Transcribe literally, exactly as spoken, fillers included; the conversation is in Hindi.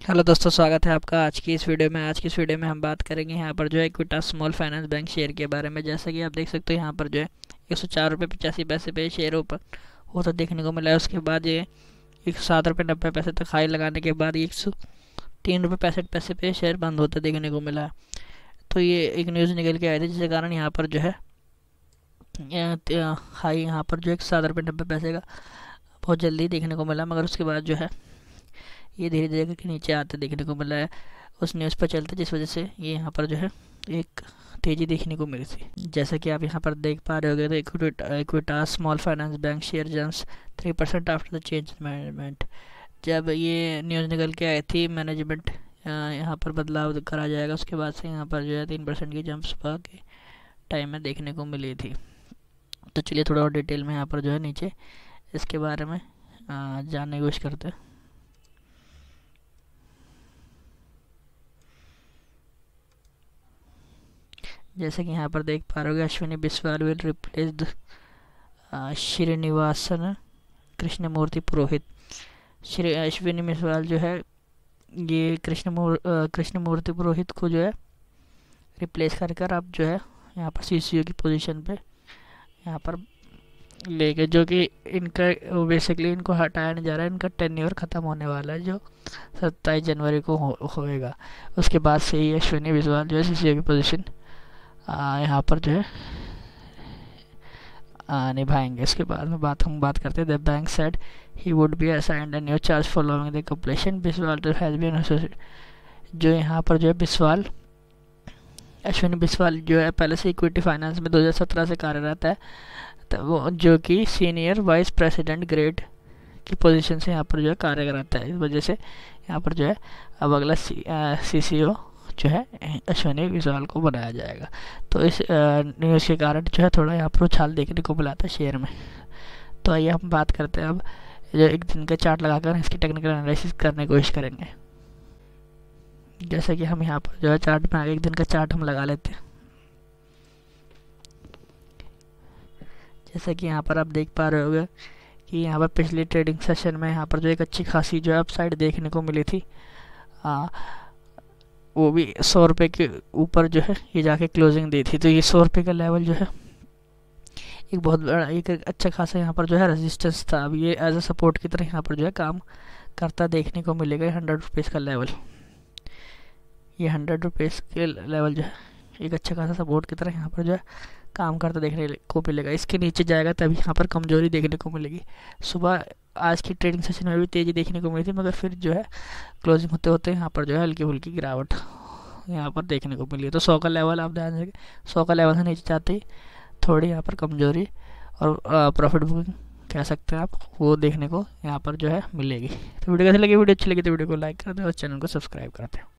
हेलो दोस्तों, स्वागत है आपका आज की इस वीडियो में। आज की इस वीडियो में हम बात करेंगे यहाँ पर जो है Equitas small finance bank share के बारे में। जैसा कि आप देख सकते हो यहाँ पर जो है एक सौ चार रुपये पचासी पैसे पे शेयर ऊपर होता देखने को मिला है। उसके बाद ये एक सौ सात रुपये नब्बे पैसे तक हाई लगाने के बाद एक सौ तीन रुपये पैंसठ पैसे पे शेयर बंद होता देखने को मिला है। तो ये एक न्यूज़ निकल के आई थी जिसके कारण यहाँ पर जो है हाई यहाँ पर जो एक सौ सात रुपये नब्बे पैसे का बहुत जल्दी देखने को मिला, मगर उसके बाद जो है ये धीरे धीरे करके नीचे आते देखने को मिला है उस न्यूज़ पर चलते, जिस वजह से ये यहाँ पर जो है एक तेज़ी देखने को मिली थी। जैसा कि आप यहाँ पर देख पा रहे होगे तो Equitas small finance bank share jumps three percent after the change management. जब ये न्यूज़ निकल के आई थी मैनेजमेंट यहाँ पर बदलाव करा जाएगा, उसके बाद से यहाँ पर जो है तीन परसेंट की जंप सुबह के टाइम में देखने को मिली थी। तो चलिए थोड़ा और डिटेल में यहाँ पर जो है नीचे इसके बारे में जानने की कोशिश करते हैं। जैसे कि यहाँ पर देख पा रहे हो अश्विनी बिस्वाल विल रिप्लेस श्रीनिवासन कृष्णमूर्ति पुरोहित। श्री अश्विनी बिस्वाल जो है ये कृष्ण कृष्णमूर्ति पुरोहित को जो है रिप्लेस कर कर अब जो है यहाँ पर सीसीओ की पोजीशन पे यहाँ पर लेके, जो कि इनका बेसिकली इनको हटाया नहीं जा रहा है। इनका टेन्योर ख़त्म होने वाला है जो सत्ताईस जनवरी को हो, होएगा। उसके बाद से ही अश्विनी बिस्वाल जो है सीसीओ की पोजीशन यहाँ पर जो है निभाएंगे। इसके बाद में बात हम बात करते हैं the bank said he would be assigned a new charge following the completion Biswal has been associated. जो यहाँ पर जो है बिस्वाल अश्विनी बिस्वाल जो है पहले से इक्विटी फाइनेंस में दो हज़ार सत्रह से कार्यरत है, तो वो जो कि सीनियर वाइस प्रेसिडेंट ग्रेड की पोजीशन से यहाँ पर जो है कार्यरत है। इस वजह से यहाँ पर जो है अब अगला सी सी ओ जो है अश्विनी बिस्वाल को बनाया जाएगा। तो इस न्यूज़ के कारण जो है थोड़ा यहाँ पर उछाल देखने को मिला था शेयर में। तो आइए हम बात करते हैं अब जो एक दिन का चार्ट लगाकर इसकी टेक्निकल एनालिसिस करने की कोशिश करेंगे। जैसे कि हम यहाँ पर जो है चार्ट में एक दिन का चार्ट हम लगा लेते हैं। जैसे कि यहाँ पर आप देख पा रहे होगे कि यहाँ पर पिछले ट्रेडिंग सेशन में यहाँ पर जो एक अच्छी खासी जो है अपसाइड देखने को मिली थी, आ, वो भी सौ रुपये के ऊपर जो है ये जाके क्लोजिंग दी थी। तो ये सौ रुपये का लेवल जो है एक बहुत बड़ा एक अच्छा खासा यहाँ पर जो है रेजिस्टेंस था। अब ये एज अ सपोर्ट की तरह यहाँ पर जो है काम करता देखने को मिलेगा। हंड्रेड रुपीज़ का लेवल, ये हंड्रेड रुपीज़ के लेवल जो है एक अच्छा खासा सपोर्ट की तरह यहाँ पर जो है काम करता देखने को मिलेगा। इसके नीचे जाएगा तभी यहाँ पर कमजोरी देखने को मिलेगी। सुबह आज की ट्रेडिंग सेशन में भी तेज़ी देखने को मिली थी, मगर फिर जो है क्लोजिंग होते होते यहाँ पर जो है हल्की फुल्की गिरावट यहाँ पर देखने को मिली। तो सौ का लेवल आप ध्यान रखें, सौ का लेवल से नीचे जाते ही थोड़ी यहाँ पर कमजोरी और प्रॉफिट बुकिंग कह सकते हैं आप, वो देखने को यहाँ पर जो है मिलेगी। तो वीडियो कैसी लगी? वीडियो अच्छी लगी तो वीडियो को लाइक कर दें और चैनल को सब्सक्राइब कर दें।